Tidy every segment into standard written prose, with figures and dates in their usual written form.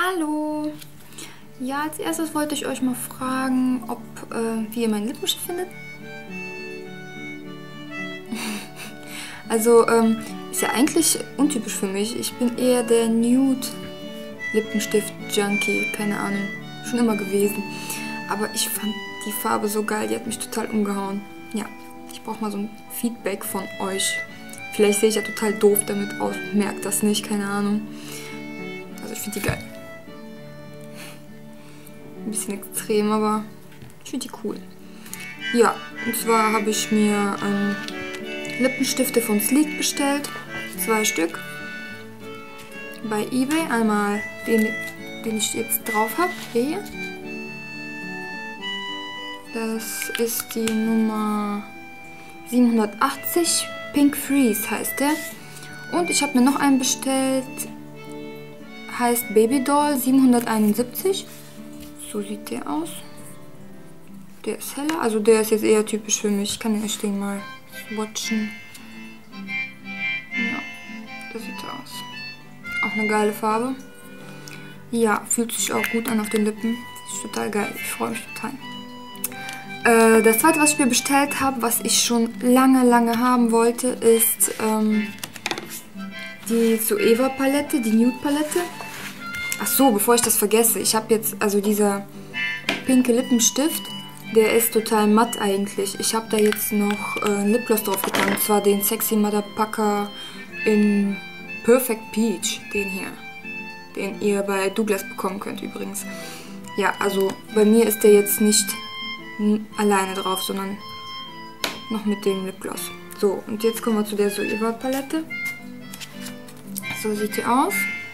Hallo! Ja, als erstes wollte ich euch mal fragen, wie ihr meinen Lippenstift findet. Also, ist ja eigentlich untypisch für mich. Ich bin eher der Nude-Lippenstift-Junkie, keine Ahnung, schon immer gewesen. Aber ich fand die Farbe so geil, die hat mich total umgehauen. Ja, ich brauche mal so ein Feedback von euch. Vielleicht sehe ich ja total doof damit aus, merkt das nicht, keine Ahnung. Also ich finde die geil. Ein bisschen extrem, aber ich finde die cool. Ja, und zwar habe ich mir Lippenstifte von Sleek bestellt. 2 Stück. Bei eBay. Einmal den ich jetzt drauf habe. Hier. Das ist die Nummer 780. Pink Freeze heißt der. Und ich habe mir noch einen bestellt. Heißt Baby Doll 771. So sieht der aus. Der ist heller. Also der ist jetzt eher typisch für mich. Ich kann den echt mal swatchen. Ja, das sieht so aus. Auch eine geile Farbe. Ja, fühlt sich auch gut an auf den Lippen. Ist total geil. Ich freue mich total. Das zweite, was ich mir bestellt habe, was ich schon lange haben wollte, ist die Zoeva Palette, die Nude Palette. Ach so, bevor ich das vergesse, ich habe jetzt, also dieser pinke Lippenstift, der ist total matt eigentlich. Ich habe da jetzt noch Lipgloss drauf getan, und zwar den Sexy Motherfucker in Perfect Peach, den hier, den ihr bei Douglas bekommen könnt übrigens. Ja, also bei mir ist der jetzt nicht alleine drauf, sondern noch mit dem Lipgloss. So, und jetzt kommen wir zu der Zoeva Palette. So sieht die aus.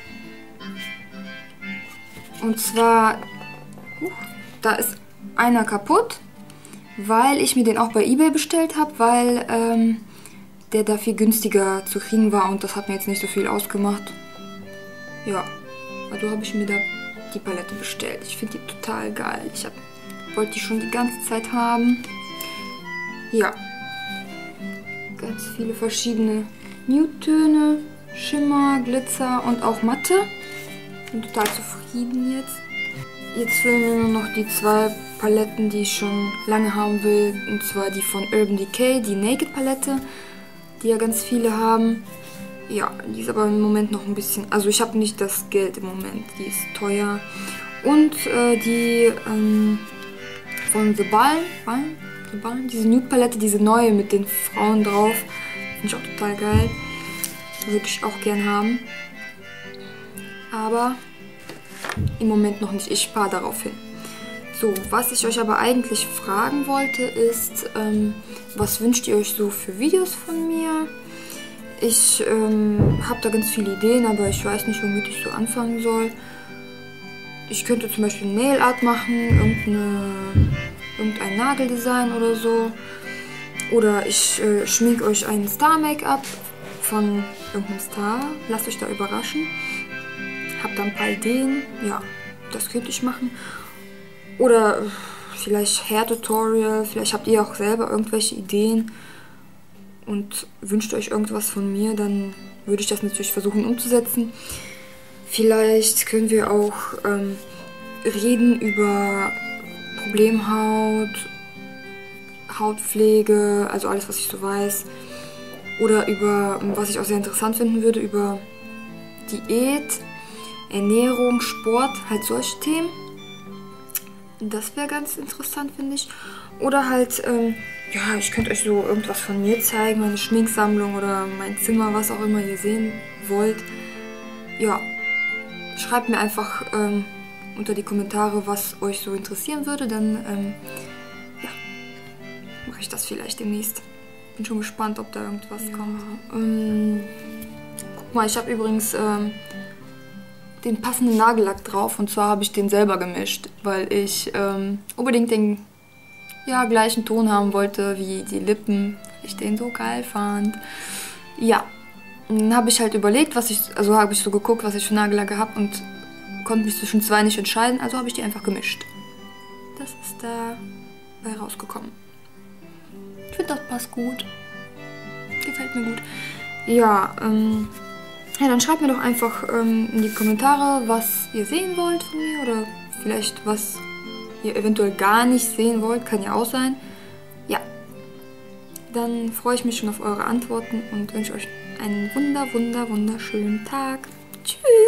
Und zwar, da ist einer kaputt, weil ich mir den auch bei eBay bestellt habe, weil der da viel günstiger zu kriegen war und das hat mir jetzt nicht so viel ausgemacht. Ja, also habe ich mir da die Palette bestellt. Ich finde die total geil. Ich wollte die schon die ganze Zeit haben. Ja, ganz viele verschiedene Nude-Töne, Schimmer, Glitzer und auch Matte. Bin total zufrieden jetzt. Jetzt fehlen mir nur noch die 2 Paletten, die ich schon lange haben will. Und zwar die von Urban Decay, die Naked Palette, die ja ganz viele haben. Ja, die ist aber im Moment noch ein bisschen... Also ich habe nicht das Geld im Moment, die ist teuer. Und die von The Balm, diese Nude Palette, diese neue mit den Frauen drauf. Finde ich auch total geil. Würde ich auch gern haben. Aber im Moment noch nicht. Ich spare darauf hin. So, was ich euch aber eigentlich fragen wollte, ist, was wünscht ihr euch so für Videos von mir? Ich habe da ganz viele Ideen, aber ich weiß nicht, womit ich so anfangen soll. Ich könnte zum Beispiel Nail Art machen, irgendein Nageldesign oder so. Oder ich schminke euch einen Star-Make-up von irgendeinem Star. Lasst euch da überraschen. Hab da ein paar Ideen. Ja, das könnte ich machen. Oder vielleicht Hair-Tutorial. Vielleicht habt ihr auch selber irgendwelche Ideen und wünscht euch irgendwas von mir. Dann würde ich das natürlich versuchen umzusetzen. Vielleicht können wir auch reden über Problemhaut, Hautpflege, also alles, was ich so weiß. Oder über, was ich auch sehr interessant finden würde, über Diät, Ernährung, Sport, halt solche Themen. Das wäre ganz interessant, finde ich. Oder halt, ja, ich könnte euch so irgendwas von mir zeigen, meine Schminksammlung oder mein Zimmer, was auch immer ihr sehen wollt. Ja, schreibt mir einfach unter die Kommentare, was euch so interessieren würde, dann, ja, mache ich das vielleicht demnächst. Bin schon gespannt, ob da irgendwas kommt. Guck mal, ich habe übrigens den passenden Nagellack drauf und zwar habe ich den selber gemischt, weil ich unbedingt den gleichen Ton haben wollte wie die Lippen, weil ich den so geil fand. Ja, dann habe ich halt überlegt, also habe ich so geguckt, was ich für Nagellacke habe und konnte mich zwischen 2 nicht entscheiden, also habe ich die einfach gemischt. Das ist dabei rausgekommen. Ich finde, das passt gut. Gefällt mir gut. Ja, Ja, dann schreibt mir doch einfach in die Kommentare, was ihr sehen wollt von mir oder vielleicht was ihr eventuell gar nicht sehen wollt, kann ja auch sein. Ja, dann freue ich mich schon auf eure Antworten und wünsche euch einen wunderschönen Tag. Tschüss!